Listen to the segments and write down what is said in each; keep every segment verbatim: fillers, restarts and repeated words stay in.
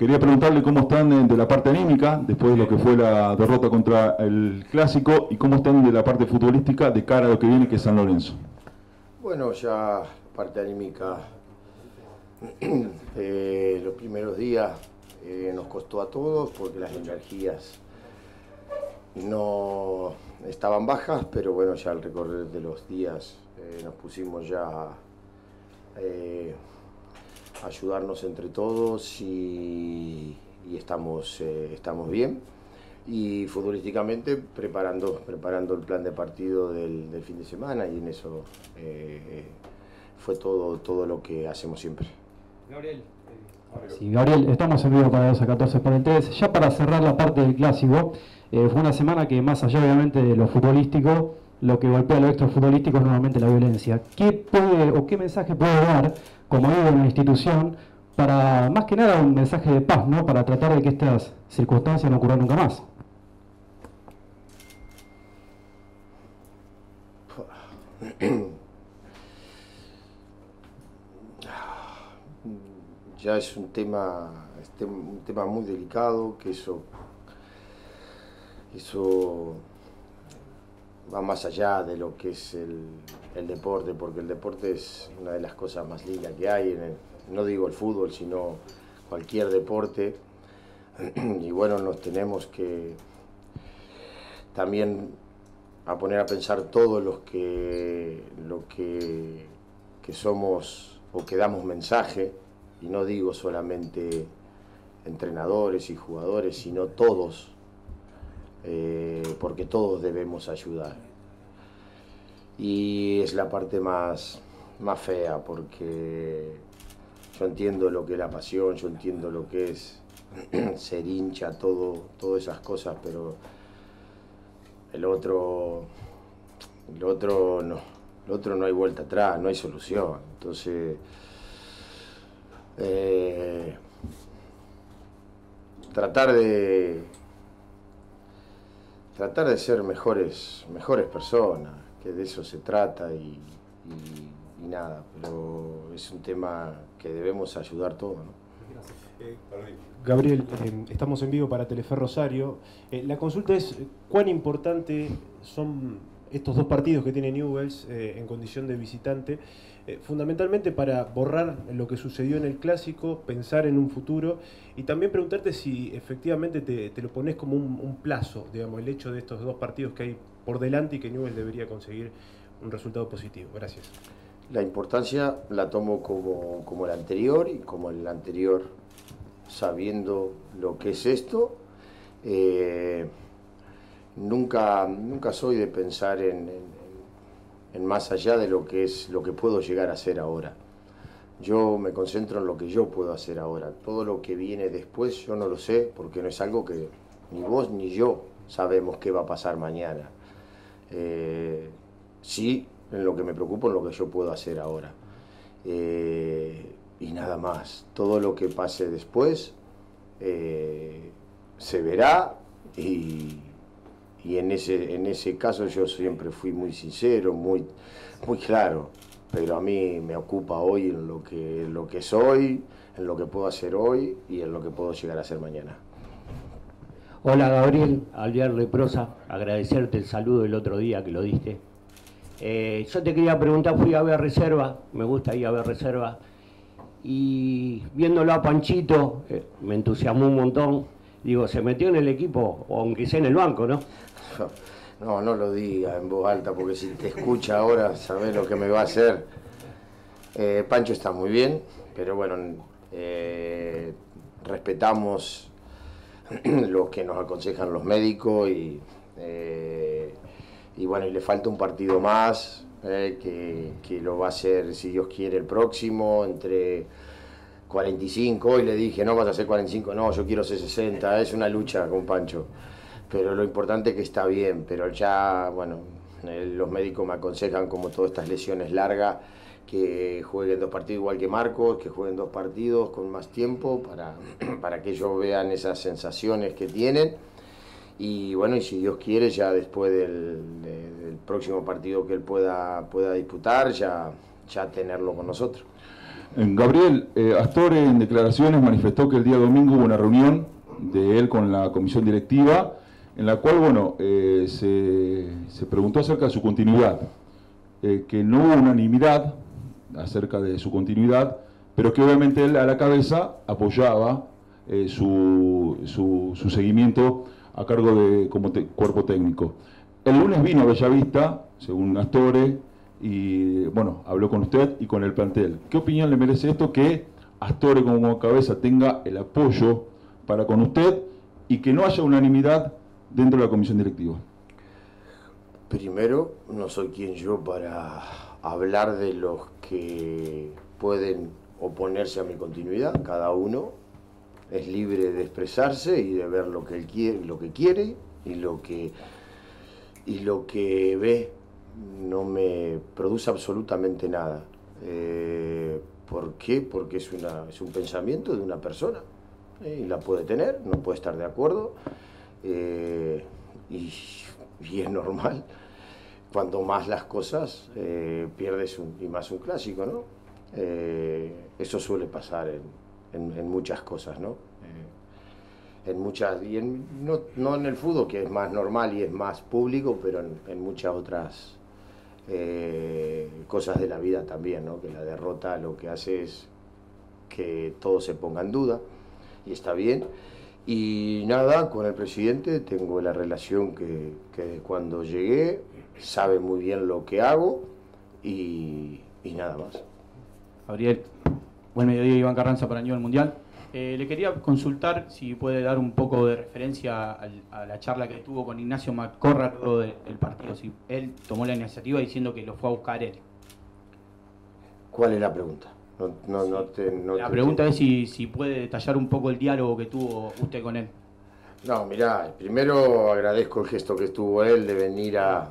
quería preguntarle cómo están de, de la parte anímica, después de lo que fue la derrota contra el Clásico, y cómo están de la parte futbolística de cara a lo que viene, que es San Lorenzo. Bueno, ya parte anímica, eh, los primeros días eh, nos costó a todos porque las energías no estaban bajas, pero bueno, ya al recorrer de los días eh, nos pusimos ya eh, a ayudarnos entre todos y, y estamos, eh, estamos bien. Y futbolísticamente preparando, preparando el plan de partido del, del fin de semana, y en eso eh, fue todo, todo lo que hacemos siempre. Gabriel. Sí, Gabriel, estamos en vivo para doce catorce por el tres. Ya para cerrar la parte del Clásico, eh, fue una semana que, más allá obviamente de lo futbolístico, lo que golpea lo extrafutbolístico es normalmente la violencia. ¿Qué puede o qué mensaje puede dar como ídolo en la institución para, más que nada, un mensaje de paz, ¿no? Para tratar de que estas circunstancias no ocurran nunca más? Ya es un tema, este, un tema muy delicado, que eso, eso va más allá de lo que es el, el deporte, porque el deporte es una de las cosas más lindas que hay, en el, no digo el fútbol, sino cualquier deporte. Y bueno, nos tenemos que también a poner a pensar todos los que, lo que, que somos o que damos mensaje, y no digo solamente entrenadores y jugadores, sino todos, eh, porque todos debemos ayudar. Y es la parte más, más fea, porque yo entiendo lo que es la pasión, yo entiendo lo que es ser hincha, todo, todas esas cosas, pero el otro, el otro no, el otro no hay vuelta atrás, no hay solución. Entonces, eh, tratar de tratar de ser mejores, mejores personas, que de eso se trata, y, y, y nada, pero es un tema que debemos ayudar todos, ¿no? Eh, Gabriel, eh, estamos en vivo para Telefe Rosario. Eh, la consulta es, ¿cuán importante son estos dos partidos que tiene Newell's eh, en condición de visitante, eh, fundamentalmente para borrar lo que sucedió en el Clásico, pensar en un futuro, y también preguntarte si efectivamente te, te lo pones como un, un plazo, digamos, el hecho de estos dos partidos que hay por delante y que Newell's debería conseguir un resultado positivo? Gracias. La importancia la tomo como, como el anterior, y como el anterior, sabiendo lo que es esto, eh, nunca, nunca soy de pensar en, en, en más allá de lo que es lo que puedo llegar a hacer ahora. Yo me concentro en lo que yo puedo hacer ahora. Todo lo que viene después yo no lo sé, porque no es algo que ni vos ni yo sabemos qué va a pasar mañana. Eh, sí, en lo que me preocupo, en lo que yo puedo hacer ahora. Eh, y nada más. Todo lo que pase después eh, se verá, y, y en, ese, en ese caso yo siempre fui muy sincero, muy, muy claro. Pero a mí me ocupa hoy en lo que, lo que soy, en lo que puedo hacer hoy y en lo que puedo llegar a hacer mañana. Hola Gabriel, Alvear Leprosa, agradecerte el saludo del otro día que lo diste. Eh, yo te quería preguntar, fui a ver reserva, me gusta ir a ver reserva, y viéndolo a Panchito, eh, me entusiasmó un montón. Digo, se metió en el equipo, aunque sea en el banco, ¿no? No, no lo digas en voz alta, porque si te escucha ahora, sabés lo que me va a hacer. Eh, Pancho está muy bien, pero bueno, eh, respetamos lo que nos aconsejan los médicos, y, eh, y bueno, y le falta un partido más, eh, que, que lo va a hacer, si Dios quiere, el próximo, entre cuarenta y cinco. Hoy le dije, no vas a hacer cuarenta y cinco, no, yo quiero hacer sesenta, es una lucha con Pancho. Pero lo importante es que está bien, pero ya, bueno, eh, los médicos me aconsejan, como todas estas lesiones largas, que jueguen dos partidos igual que Marcos, que jueguen dos partidos con más tiempo para, para que ellos vean esas sensaciones que tienen. Y bueno, y si Dios quiere, ya después del, del próximo partido que él pueda, pueda disputar, ya, ya tenerlo con nosotros. Gabriel, eh, Astore en declaraciones manifestó que el día domingo hubo una reunión de él con la comisión directiva en la cual, bueno, eh, se, se preguntó acerca de su continuidad, eh, que no hubo unanimidad acerca de su continuidad, pero que obviamente él a la cabeza apoyaba eh, su, su, su seguimiento a cargo de como te, cuerpo técnico. El lunes vino a Bellavista, según Astore, y bueno, habló con usted y con el plantel. ¿Qué opinión le merece esto que Astore como cabeza tenga el apoyo para con usted y que no haya unanimidad dentro de la comisión directiva? Primero, no soy quien yo para hablar de los que pueden oponerse a mi continuidad. Cada uno es libre de expresarse y de ver lo que él quiere, lo que quiere y lo que y lo que ve. No me produce absolutamente nada. Eh, ¿Por qué? Porque es, una, es un pensamiento de una persona, eh, y la puede tener, no puede estar de acuerdo, eh, y, y es normal. Cuanto más las cosas, eh, pierdes un, y más un clásico, ¿no? Eh, eso suele pasar en, en, en muchas cosas, ¿no? Eh, en muchas, y en, no, no en el fútbol, que es más normal y es más público, pero en, en muchas otras Eh, cosas de la vida también, ¿no? Que la derrota lo que hace es que todo se ponga en duda, y está bien. Y nada, con el presidente tengo la relación que, que cuando llegué sabe muy bien lo que hago y, y nada más. Gabriel, buen mediodía, Iván Carranza para Nivel Mundial. Eh, le quería consultar si puede dar un poco de referencia al, a la charla que tuvo con Ignacio Malcorra luego de, del partido, si él tomó la iniciativa diciendo que lo fue a buscar él. ¿Cuál es la pregunta? No, no, sí. no te, no la te pregunta es si, si puede detallar un poco el diálogo que tuvo usted con él. No, mirá, primero agradezco el gesto que tuvo él de venir a,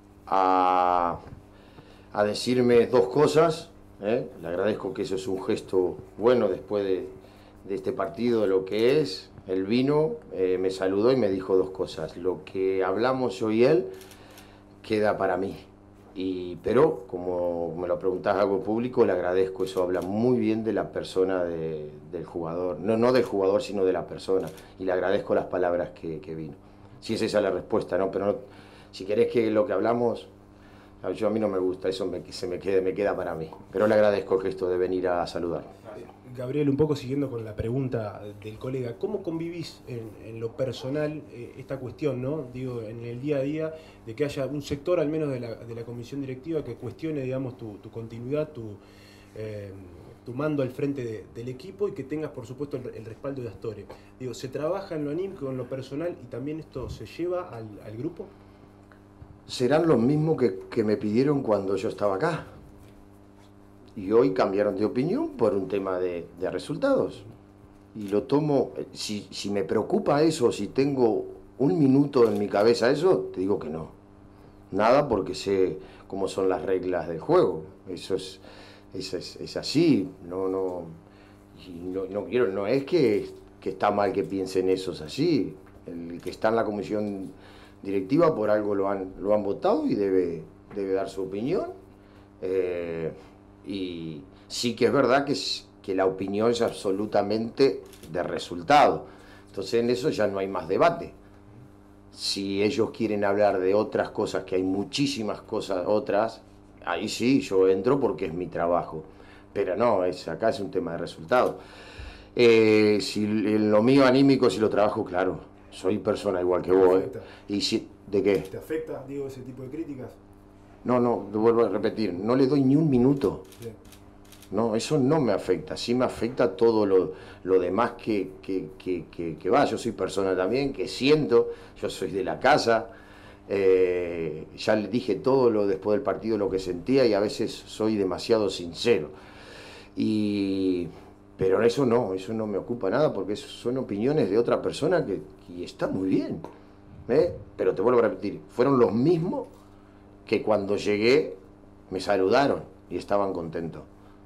a, a decirme dos cosas, ¿eh? Le agradezco que eso es un gesto bueno después de... de este partido, lo que es. Él vino, eh, me saludó y me dijo dos cosas. Lo que hablamos yo y él queda para mí. Y, pero, como me lo preguntás algo público, le agradezco. Eso habla muy bien de la persona de, del jugador. No, no del jugador, sino de la persona. Y le agradezco las palabras que, que vino. Si es esa la respuesta, ¿no? Pero no, si querés que lo que hablamos, yo a mí no me gusta, eso me, se me, quede, me queda para mí. Pero le agradezco el gesto de venir a saludar. Gabriel, un poco siguiendo con la pregunta del colega, ¿cómo convivís en, en lo personal eh, esta cuestión, ¿no? Digo, en el día a día, de que haya un sector al menos de la, de la comisión directiva que cuestione, digamos, tu, tu continuidad, tu, eh, tu mando al frente de, del equipo, y que tengas, por supuesto, el, el respaldo de Astore? Digo, ¿se trabaja en lo anímico, en lo personal, y también esto se lleva al, al grupo? Serán los mismos que, que me pidieron cuando yo estaba acá. Y hoy cambiaron de opinión por un tema de, de resultados. Y lo tomo, si, si me preocupa eso, si tengo un minuto en mi cabeza eso, te digo que no. Nada, porque sé cómo son las reglas del juego. Eso es, es, es, es así. No, no, y no, no quiero, no es que, que está mal que piensen eso, es así. El que está en la comisión directiva por algo lo han, lo han votado y debe, debe dar su opinión. Eh, Y sí que es verdad que, es, que la opinión es absolutamente de resultado. Entonces en eso ya no hay más debate. Si ellos quieren hablar de otras cosas, que hay muchísimas cosas otras, ahí sí, yo entro porque es mi trabajo. Pero no, es, acá es un tema de resultado. Eh, si en lo mío anímico, si lo trabajo, claro, soy persona igual que vos. ¿Eh? Y si, ¿de qué? ¿Te afecta, digo, ese tipo de críticas? No, no, lo vuelvo a repetir, no le doy ni un minuto. Bien. No, eso no me afecta, sí me afecta todo lo, lo demás que, que, que, que, que va. Yo soy persona también, que siento, yo soy de la casa, eh, ya le dije todo lo después del partido lo que sentía, y a veces soy demasiado sincero. Y, pero eso no, eso no me ocupa nada, porque son opiniones de otra persona que, que está muy bien. ¿eh? Pero te vuelvo a repetir, fueron los mismos que cuando llegué me saludaron y estaban contentos.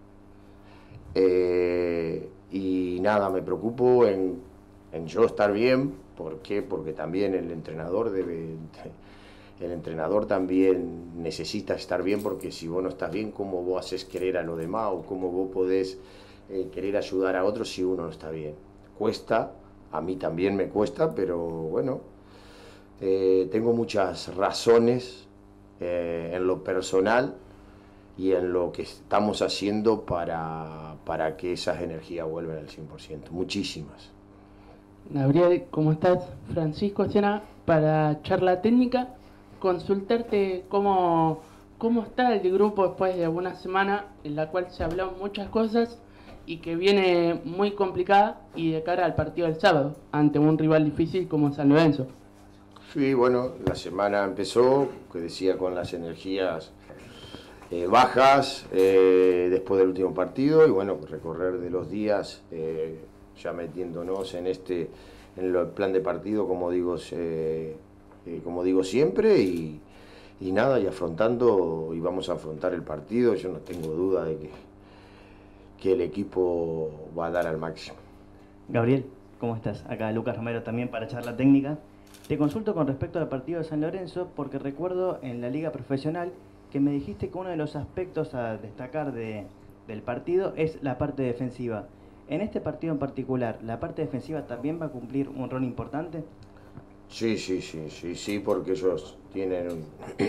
Eh, y nada, me preocupo en, en yo estar bien. ¿Por qué? Porque también el entrenador debe, el entrenador también necesita estar bien, porque si vos no estás bien, ¿cómo vos haces querer a los demás o cómo vos podés eh, querer ayudar a otros si uno no está bien? Cuesta, a mí también me cuesta, pero bueno, eh, tengo muchas razones eh, en lo personal y en lo que estamos haciendo para, para que esas energías vuelvan al cien por ciento, muchísimas. Gabriel, ¿cómo estás? Francisco Sena, para charla técnica, consultarte cómo, cómo está el grupo después de una semana en la cual se hablaron muchas cosas y que viene muy complicada y de cara al partido del sábado, ante un rival difícil como San Lorenzo. Sí, bueno, la semana empezó, que decía, con las energías eh, bajas eh, después del último partido, y bueno, recorrer de los días, eh, ya metiéndonos en este, en el plan de partido, como digo, eh, eh, como digo siempre, y, y nada, y afrontando, y vamos a afrontar el partido. Yo no tengo duda de que, que el equipo va a dar al máximo. Gabriel, ¿cómo estás? Acá Lucas Romero también para charla técnica. Te consulto con respecto al partido de San Lorenzo, porque recuerdo en la liga profesional que me dijiste que uno de los aspectos a destacar de, del partido es la parte defensiva. En este partido en particular, ¿la parte defensiva también va a cumplir un rol importante? Sí, sí, sí, sí, sí, porque ellos tienen un,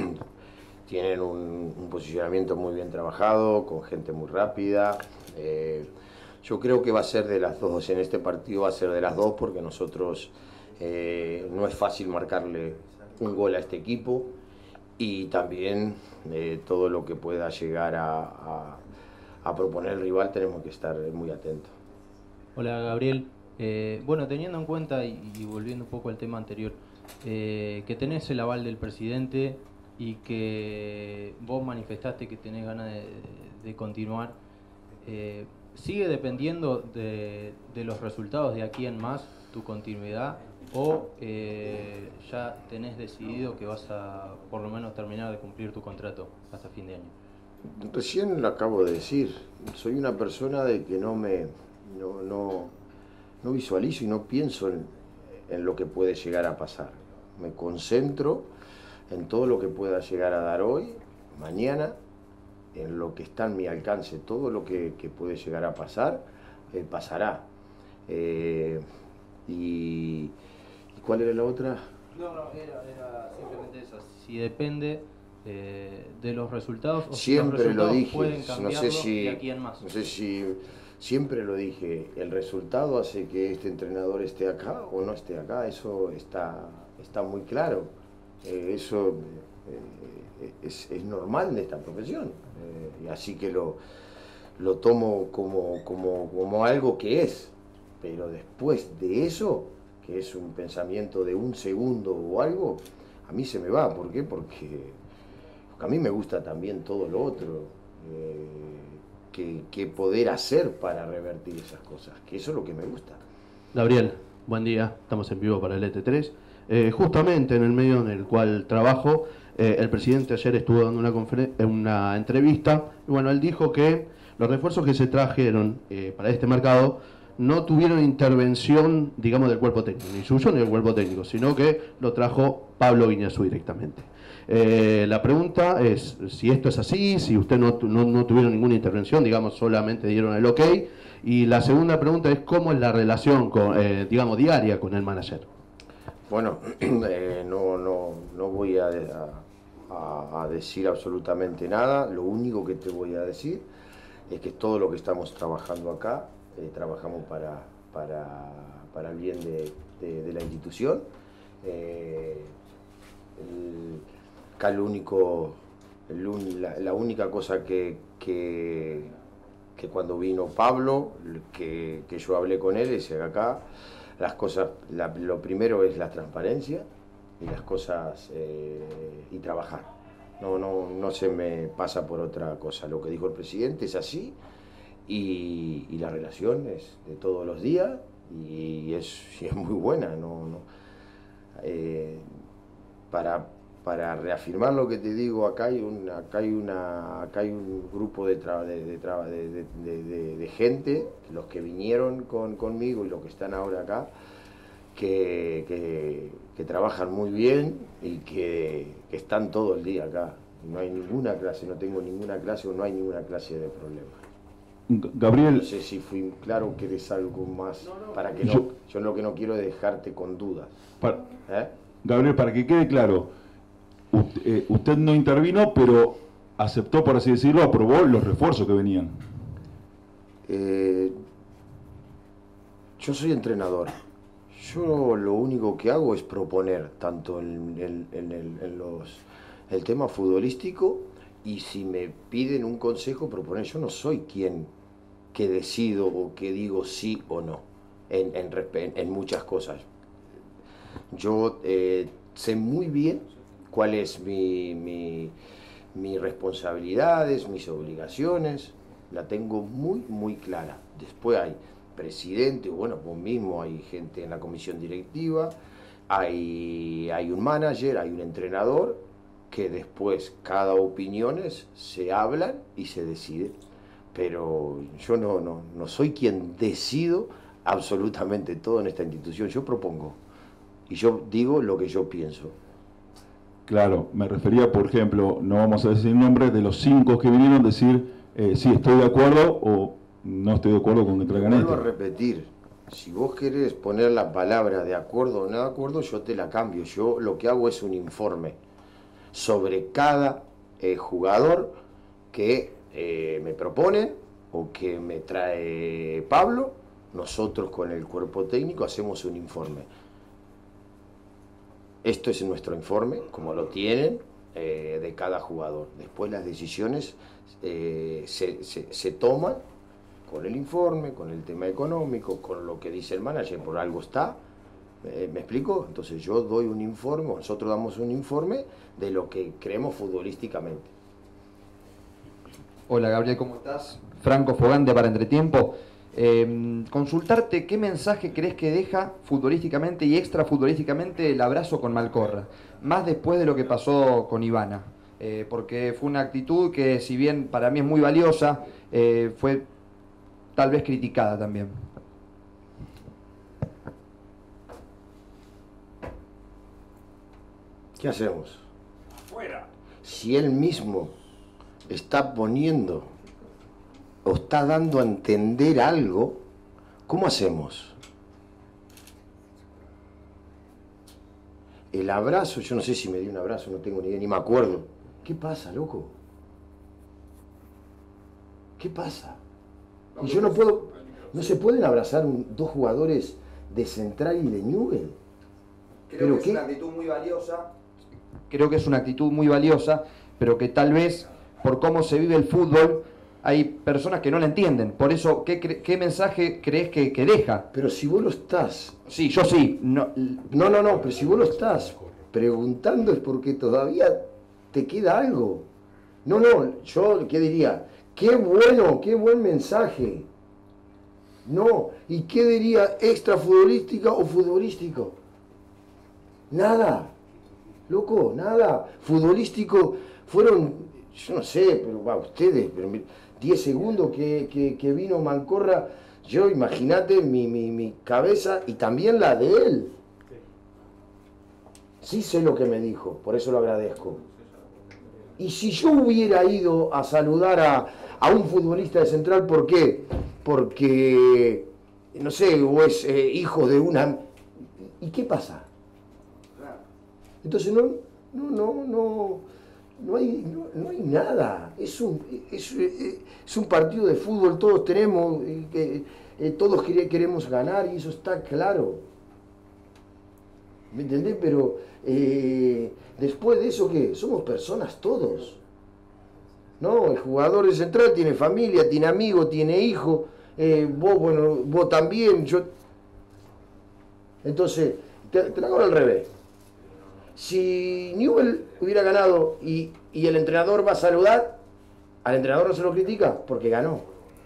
tienen un, un posicionamiento muy bien trabajado, con gente muy rápida. Eh, yo creo que va a ser de las dos, en este partido va a ser de las dos, porque nosotros eh, no es fácil marcarle un gol a este equipo, y también eh, todo lo que pueda llegar a, a, a proponer el rival tenemos que estar muy atentos. Hola Gabriel, eh, bueno, teniendo en cuenta y, y volviendo un poco al tema anterior, eh, que tenés el aval del presidente y que vos manifestaste que tenés ganas de, de continuar, eh, ¿sigue dependiendo de, de los resultados de aquí en más tu continuidad o eh, ya tenés decidido que vas a por lo menos terminar de cumplir tu contrato hasta fin de año? Recién lo acabo de decir, soy una persona de que no me no, no, no visualizo y no pienso en, en lo que puede llegar a pasar. Me concentro en todo lo que pueda llegar a dar hoy, mañana, en lo que está en mi alcance. Todo lo que, que puede llegar a pasar, eh, pasará. Eh, y, ¿y cuál era la otra? No, no, era, era simplemente esa. Si depende eh, de los resultados, o siempre si los resultados lo dije, pueden no cambiarlo sé si, de aquí en más. No sé si, siempre lo dije, el resultado hace que este entrenador esté acá o no esté acá, eso está, está muy claro. Eh, eso eh, es, es normal en esta profesión, eh, así que lo, lo tomo como, como, como algo que es, pero después de eso, que es un pensamiento de un segundo o algo, a mí se me va. ¿Por qué? Porque, porque a mí me gusta también todo lo otro, eh, que, que poder hacer para revertir esas cosas, que eso es lo que me gusta. Gabriel, buen día, estamos en vivo para el E T tres. Eh, justamente en el medio en el cual trabajo, eh, el presidente ayer estuvo dando una, una entrevista, y bueno, él dijo que los refuerzos que se trajeron eh, para este mercado no tuvieron intervención, digamos, del cuerpo técnico, ni suyo ni del cuerpo técnico, sino que lo trajo Pablo Guiñazú directamente. Eh, la pregunta es si esto es así, si usted no, no, no tuvieron ninguna intervención, digamos, solamente dieron el ok. Y la segunda pregunta es cómo es la relación, con, eh, digamos, diaria con el manager. Bueno, eh, no, no, no voy a, a, a decir absolutamente nada. Lo único que te voy a decir es que todo lo que estamos trabajando acá, eh, trabajamos para, para, para el bien de, de, de la institución. Eh, el, acá el único, el, la, la única cosa que, que, que cuando vino Pablo, que, que yo hablé con él, es que acá las cosas, la, lo primero es la transparencia y las cosas eh, y trabajar. No, no, no se me pasa por otra cosa. Lo que dijo el presidente es así, y, y la relación es de todos los días y es, y es muy buena. No, no, eh, para, para reafirmar lo que te digo, acá hay, una, acá hay, una, acá hay un grupo de, tra de, de, tra de, de, de, de, de gente, los que vinieron con, conmigo y los que están ahora acá, que, que, que trabajan muy bien y que, que están todo el día acá. No hay ninguna clase, no tengo ninguna clase o no hay ninguna clase de problema. Gabriel... No sé si fui claro, querés algo más, no, no. para que no, yo, yo lo que no quiero es dejarte con dudas. Para, ¿Eh? Gabriel, para que quede claro, usted, eh, usted no intervino, pero aceptó, por así decirlo, aprobó los refuerzos que venían. Eh, yo soy entrenador. Yo lo único que hago es proponer, tanto en, en, en, el, en los, el tema futbolístico, y si me piden un consejo, proponer. Yo no soy quien que decido o que digo sí o no en, en, en muchas cosas. Yo eh, sé muy bien cuál es mi, mi, mis responsabilidades, mis obligaciones, la tengo muy, muy clara. Después hay presidente, bueno, vos mismo, hay gente en la comisión directiva, hay, hay un manager, hay un entrenador, que después cada opinión se hablan y se decide. Pero yo no, no, no soy quien decido absolutamente todo en esta institución, yo propongo y yo digo lo que yo pienso. Claro, me refería, por ejemplo, no vamos a decir nombres, de los cinco que vinieron, decir eh, sí estoy de acuerdo o no estoy de acuerdo con que traigan esto. Vuelvo a repetir, si vos querés poner la palabra de acuerdo o no de acuerdo, yo te la cambio. Yo lo que hago es un informe sobre cada eh, jugador que eh, me propone o que me trae Pablo. Nosotros con el cuerpo técnico hacemos un informe. Esto es nuestro informe, como lo tienen, eh, de cada jugador. Después las decisiones eh, se, se, se toman con el informe, con el tema económico, con lo que dice el manager, por algo está. Eh, ¿Me explico? Entonces yo doy un informe, nosotros damos un informe de lo que creemos futbolísticamente. Hola Gabriel, ¿cómo estás? Franco Fogante para Entretiempo. Eh, consultarte qué mensaje crees que deja futbolísticamente y extra futbolísticamente el abrazo con Malcorra, más después de lo que pasó con Ivana, eh, porque fue una actitud que, si bien para mí es muy valiosa, eh, fue tal vez criticada también. ¿Qué hacemos? Afuera. Si él mismo está poniendo o está dando a entender algo, ¿cómo hacemos? El abrazo, yo no sé si me dio un abrazo, no tengo ni idea, ni me acuerdo. ¿Qué pasa, loco? ¿Qué pasa? Y yo no puedo, ¿no se pueden abrazar un, dos jugadores de Central y de Newell? Creo ¿Pero que qué? es una actitud muy valiosa. Creo que es una actitud muy valiosa, pero que tal vez por cómo se vive el fútbol hay personas que no la entienden. Por eso, ¿qué, qué mensaje crees que, que deja? Pero si vos lo estás... Sí, yo sí. No, no, no, no, pero si vos lo estás preguntando es porque todavía te queda algo. No, no, yo, ¿qué diría? Qué bueno, qué buen mensaje. No, ¿y qué diría extra futbolística o futbolístico? Nada, loco, nada. Futbolístico fueron, yo no sé, pero va, ustedes, pero diez segundos que, que, que vino Malcorra, yo imagínate mi, mi, mi cabeza y también la de él. Sí sé lo que me dijo, por eso lo agradezco. Y si yo hubiera ido a saludar a, a un futbolista de Central, ¿por qué? Porque, no sé, o es eh, hijo de una... ¿Y qué pasa? Entonces no, no, no, no, no, hay, no, no hay nada. Es un, es, es un partido de fútbol, todos tenemos, eh, eh, todos queremos ganar y eso está claro. ¿Me entendés? Pero eh, después de eso, ¿qué? Somos personas todos. ¿No? El jugador de Central tiene familia, tiene amigos, tiene hijos. Eh, vos, bueno, vos también. Yo... Entonces, te, te la hago al revés. Si Newell hubiera ganado y, y el entrenador va a saludar, al entrenador no se lo critica porque ganó.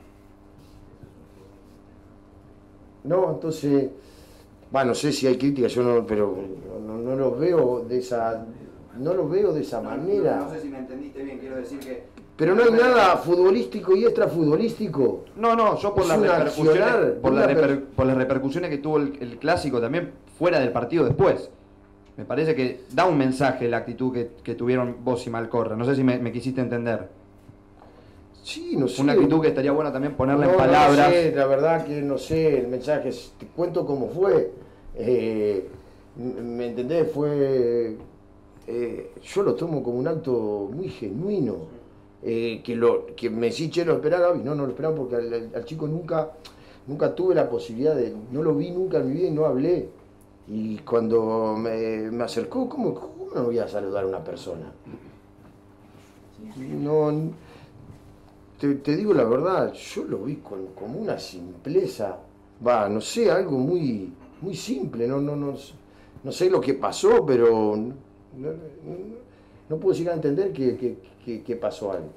No, entonces... Bueno, no sé si hay críticas, yo no, pero no, no los veo de esa, no los veo de esa manera. No, no sé si me entendiste bien, quiero decir que... Pero no hay nada futbolístico y extrafutbolístico. No, no, yo por, es las repercusiones, accionar, por, la reper, per... por las repercusiones que tuvo el, el clásico también fuera del partido después. Me parece que da un mensaje la actitud que, que tuvieron vos y Malcorra. No sé si me, me quisiste entender. Sí, no sé. Una actitud que estaría buena también ponerla no, en palabras. No sé, la verdad que no sé, el mensaje, te cuento cómo fue. Eh, ¿Me entendés? Fue... Eh, yo lo tomo como un acto muy genuino. Eh, que, lo, que me decís, che, lo esperaba, y no, no lo esperaba porque al, al chico nunca, nunca tuve la posibilidad de... No lo vi nunca en mi vida y no hablé. Y cuando me, me acercó, ¿cómo, ¿cómo no voy a saludar a una persona? No, te, te digo la verdad, yo lo vi con, como una simpleza, va, no sé, algo muy, muy simple, no, no, no, no sé lo que pasó, pero no, no, no puedo llegar a entender que, que, que, que pasó algo.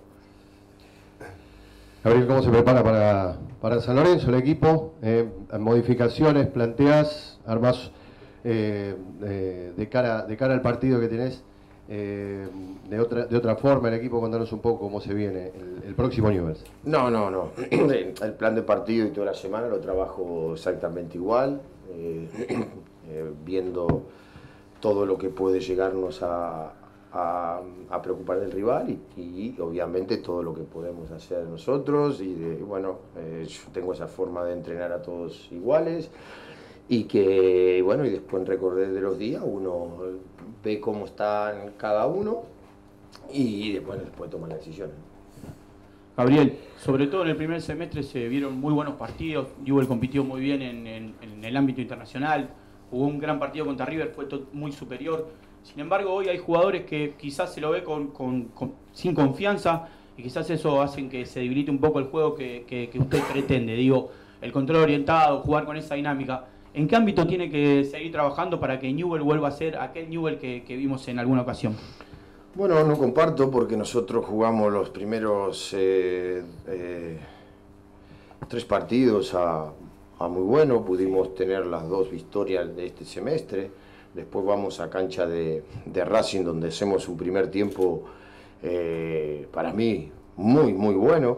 Gabriel, ¿cómo se prepara para, para San Lorenzo el equipo? Eh, ¿Modificaciones planteás, armás eh, de, de, cara, de cara al partido que tenés eh, de, otra, de otra forma el equipo? Contanos un poco cómo se viene el, el próximo Newell's. No, no, no. El plan de partido y toda la semana lo trabajo exactamente igual, eh, eh, viendo todo lo que puede llegarnos a... A, a preocupar del rival y, y obviamente todo lo que podemos hacer nosotros y de, bueno, eh, yo tengo esa forma de entrenar a todos iguales y que bueno, y después en recorrer de los días uno ve cómo están cada uno y después, después toma la decisión. Gabriel, sobre todo en el primer semestre se vieron muy buenos partidos, Newell's compitió muy bien en, en, en el ámbito internacional, jugó un gran partido contra River, fue muy superior. Sin embargo, hoy hay jugadores que quizás se lo ve con, con, con, sin confianza y quizás eso hace que se debilite un poco el juego que, que, que usted pretende. Digo, el control orientado, jugar con esa dinámica. ¿En qué ámbito tiene que seguir trabajando para que Newell's vuelva a ser aquel Newell's que, que vimos en alguna ocasión? Bueno, no comparto porque nosotros jugamos los primeros eh, eh, tres partidos a, a muy bueno. Pudimos tener las dos victorias de este semestre. Después vamos a cancha de, de Racing, donde hacemos un primer tiempo, eh, para mí, muy, muy bueno.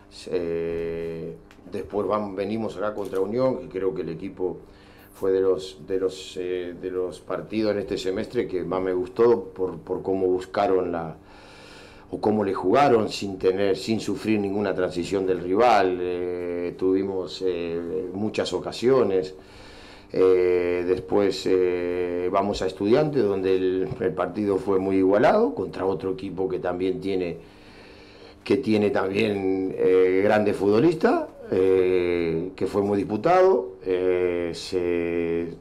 Eh, después vamos, venimos acá contra Unión, que creo que el equipo fue de los, de los, eh, de los partidos en este semestre que más me gustó por, por cómo buscaron la... o cómo le jugaron sin tener, sin sufrir ninguna transición del rival. Eh, tuvimos eh, muchas ocasiones. Eh, después eh, vamos a Estudiantes, donde el, el partido fue muy igualado, contra otro equipo que también tiene, que tiene también eh, grandes futbolistas, eh, que fue muy disputado. Eh, se,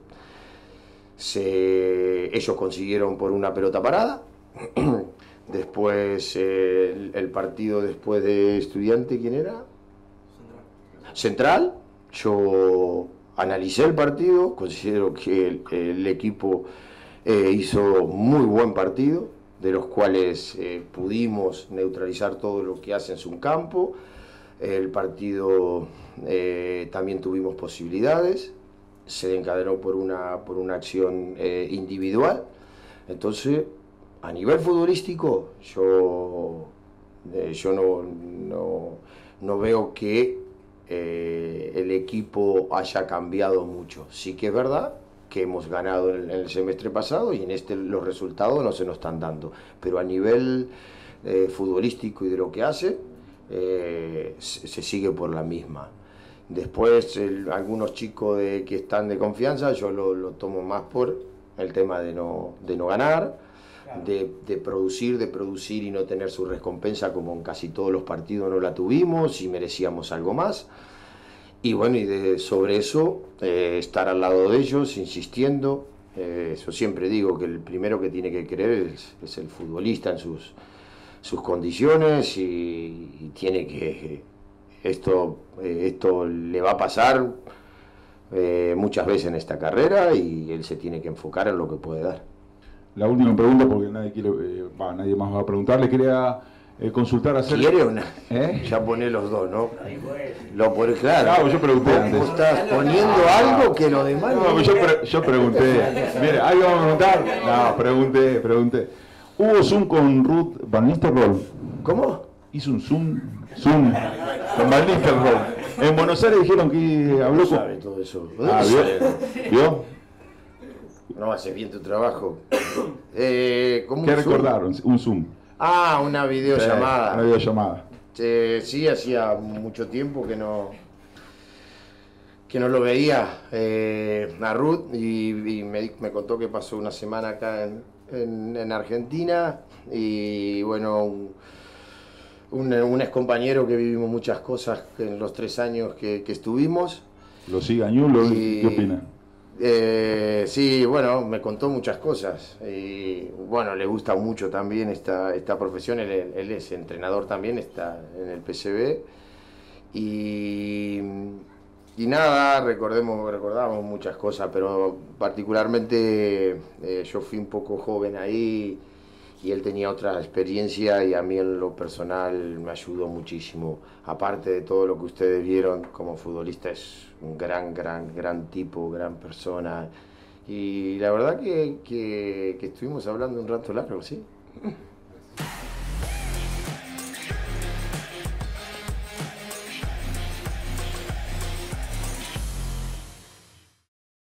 se, ellos consiguieron por una pelota parada. Después eh, el, el partido después de Estudiantes, ¿quién era? Central. Central. Yo analicé el partido, considero que el, el equipo eh, hizo muy buen partido, de los cuales eh, pudimos neutralizar todo lo que hace en su campo. El partido eh, también tuvimos posibilidades, se encadenó por una, por una acción eh, individual. Entonces, a nivel futbolístico, yo, eh, yo no, no, no veo que Eh, el equipo haya cambiado mucho. Sí que es verdad que hemos ganado en el semestre pasado y en este los resultados no se nos están dando, pero a nivel eh, futbolístico y de lo que hace eh, se, se sigue por la misma. Después el, algunos chicos de, que están de confianza yo lo, lo tomo más por el tema de no, de no ganar, de, de producir, de producir y no tener su recompensa, como en casi todos los partidos no la tuvimos y merecíamos algo más. Y bueno, y de, sobre eso, eh, estar al lado de ellos, insistiendo. Eh, yo siempre digo que el primero que tiene que creer es, es el futbolista en sus, sus condiciones y, y tiene que... Esto, eh, esto le va a pasar eh, muchas veces en esta carrera y él se tiene que enfocar en lo que puede dar. La última pregunta, porque nadie quiere, eh, va, nadie más va a preguntar, le quería eh, consultar acerca... ¿Quiere o no? ¿Eh? Ya poné los dos, ¿no? Lo poné, claro. Claro, yo pregunté antes. Vos estás poniendo algo que lo demás... No, no yo, pre yo pregunté. Mire, ¿algo vamos a preguntar? No, pregunté, pregunté. ¿Hubo Zoom con Ruth Van Nistelrooy? ¿Cómo? Hizo un Zoom, Zoom con Van Nistelrooy. En Buenos Aires dijeron que habló con... sabe todo eso? Ah, ¿vio? ¿Vio? no haces bien tu trabajo. Eh, ¿cómo ¿Qué un Zoom? recordaron? Un Zoom. Ah, una videollamada. Sí, una videollamada. Eh, sí, hacía mucho tiempo que no que no lo veía eh, a Ruth y, y me, me contó que pasó una semana acá en, en, en Argentina y bueno, un, un, un ex compañero que vivimos muchas cosas en los tres años que, que estuvimos. ¿Lo sigue Añulo? Y, ¿Qué opina? Eh, sí, bueno, me contó muchas cosas y bueno, le gusta mucho también esta, esta profesión, él, él es entrenador también, está en el P S V y, y nada, recordemos, recordamos muchas cosas, pero particularmente eh, yo fui un poco joven ahí y él tenía otra experiencia y a mí en lo personal me ayudó muchísimo. Aparte de todo lo que ustedes vieron como futbolista, es un gran, gran, gran tipo, gran persona. Y la verdad que, que, que estuvimos hablando un rato largo, ¿sí?